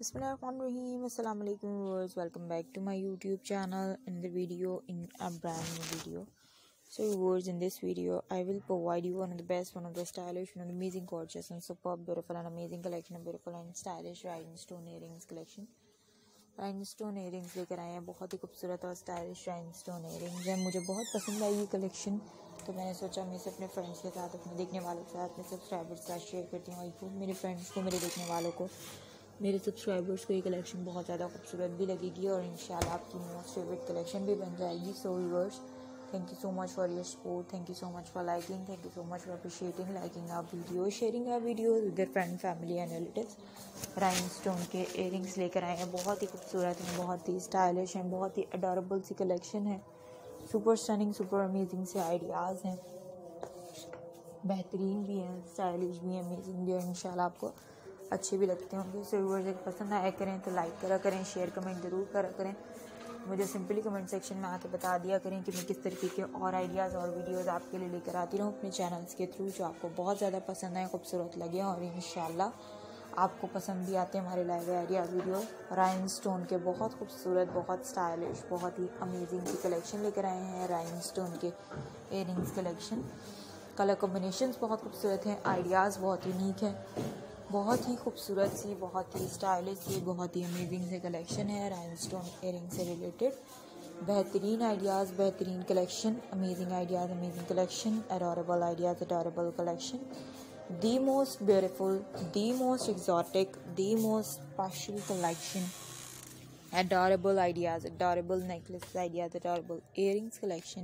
Bismillahirrahmanirrahim. Assalamu alaikum viewers. Welcome back to my YouTube channel and the video in a brand new video. So viewers, in this video I will provide you one of the best, one of the stylish, one of the amazing, gorgeous and superb, beautiful and amazing collection of beautiful and stylish rhinestone earrings collection. rhinestone earrings लेकर आए हैं, बहुत ही खूबसूरत और stylish rhinestone earrings हैं। मुझे बहुत पसंद आई ये कलेक्शन, तो मैंने सोचा मैं इसे अपने फ्रेंड्स के साथ, अपने देखने वालों के साथ, अपने सब्सक्राइबर्स के साथ शेयर करती हूँ। आई होप मेरे फ्रेंड्स को, मेरे देखने वालों को, मेरे सब्सक्राइबर्स को ये कलेक्शन बहुत ज़्यादा खूबसूरत भी लगेगी और इंशाल्लाह आपकी मोस्ट फेवरेट कलेक्शन भी बन जाएगी। So viewers, thank you so much for your support, thank you so much for liking, thank you so much for appreciating, liking our video, sharing our video with your friend, family and relatives. Rhinestone के earrings लेकर आए हैं, बहुत ही खूबसूरत हैं, बहुत ही stylish हैं, बहुत ही अडोरेबल सी कलेक्शन है। सुपर स्टनिंग, सुपर अमेजिंग से आइडियाज़ हैं, बेहतरीन भी हैं, स्टाइलिश भी हैं, अमेजिंग भी हैं। इंशाल्लाह आपको अच्छे भी लगते होंगे। सो व्यूअर्स, अगर पसंद आया करें तो लाइक करा करें, शेयर कमेंट ज़रूर करा करें। मुझे सिंपली कमेंट सेक्शन में आके बता दिया करें कि मैं किस तरीके के और आइडियाज़ और वीडियोज़ आपके लिए लेकर आती रहूँ अपने चैनल्स के थ्रू, जो आपको बहुत ज़्यादा पसंद आए, खूबसूरत लगे और इंशाल्लाह आपको पसंद भी आते हैं हमारे लाइव आइडियाज़ वीडियो। राइनस्टोन के बहुत खूबसूरत, बहुत स्टाइलिश, बहुत ही अमेजिंग की कलेक्शन लेकर आए हैं। राइनस्टोन के इयरिंग्स कलेक्शन, कलर कॉम्बिनेशंस बहुत खूबसूरत हैं, आइडियाज़ बहुत यूनिक हैं, बहुत ही खूबसूरत सी, बहुत ही स्टाइलिश सी, बहुत ही अमेजिंग से कलेक्शन है। राइनस्टोन इयरिंग से रिलेटेड बेहतरीन आइडियाज़, बेहतरीन collection, amazing ideas, amazing collection, adorable ideas, adorable collection, the most beautiful, the most exotic, the most special collection, adorable ideas, adorable necklace ideas, adorable earrings collection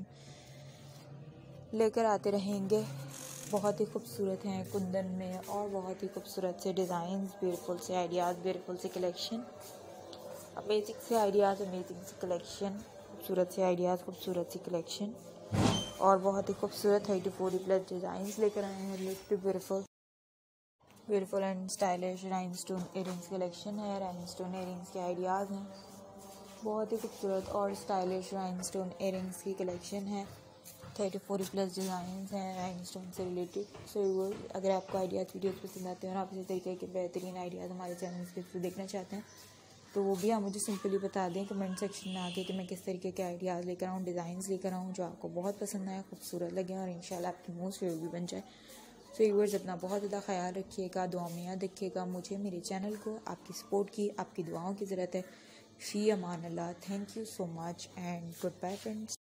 लेकर आते रहेंगे। बहुत ही खूबसूरत हैं कुंदन में और बहुत ही खूबसूरत से डिज़ाइंस, ब्यूटीफुल से आइडियाज़, ब्यूटीफुल से कलेक्शन, अमेजिंग से आइडियाज़, अमेजिंग से कलेक्शन, खूबसूरत से आइडियाज़, खूबसूरत सी कलेक्शन और बहुत ही खूबसूरत 30-40+ डिज़ाइंस लेकर आए हैं। Related beautiful and stylish rhinestone earrings collection है। राइनस्टोन इयरिंग्स के आइडियाज़ हैं, बहुत ही खूबसूरत और स्टाइलिश राइनस्टोन इयरिंग्स की कलेक्शन है। 30-40+ डिज़ाइंस हैं राइनस्टोन से रिलेटेड। सो व्यूअर्स, अगर आपको आइडियाज़ वीडियोस पसंद आते हैं और आप इसी तरीके के बेहतरीन आइडियाज़ हमारे चैनल के थ्रू देखना चाहते हैं, तो वो भी आप मुझे सिंपली बता दें कमेंट सेक्शन में आके कि मैं किस तरीके के आइडियाज़ लेकर आऊँ, डिज़ाइंस लेकर आऊँ जो आपको बहुत पसंद आए, खूबसूरत लगे और इंशाल्लाह आपकी मोस्ट फेवरेट भी बन जाए। सो व्यूअर्स, अपना बहुत ज़्यादा ख्याल रखिएगा, दुआ में याद रखिएगा। मुझे, मेरे चैनल को आपकी सपोर्ट की, आपकी दुआओं की ज़रूरत है। फ़ी अमान अल्लाह। Thank you so much and goodbye friends.